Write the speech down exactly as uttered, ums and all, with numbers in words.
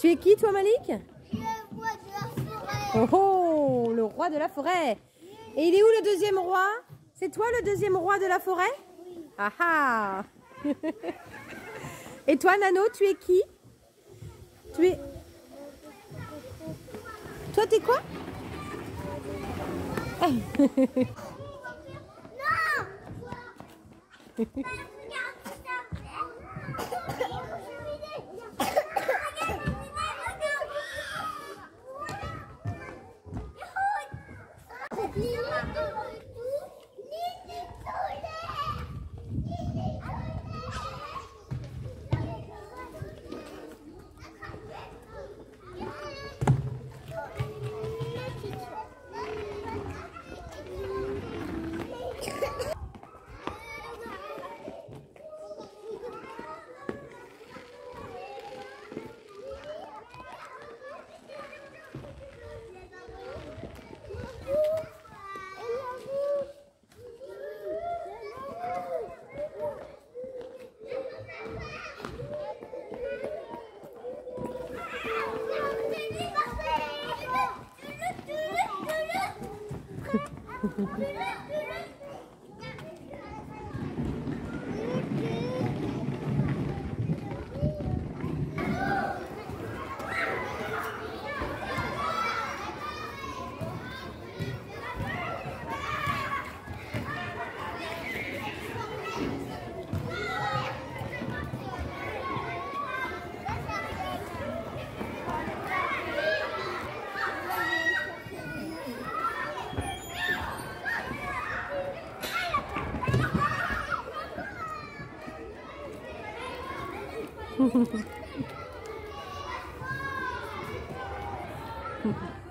Tu es qui toi Malik? Le roi de la forêt. Oh oh, le roi de la forêt. Et il est où le deuxième roi? C'est toi le deuxième roi de la forêt? Oui. Ah ah. Et toi Nano, tu es qui? Tu es... Toi t'es quoi? Non. Hehehe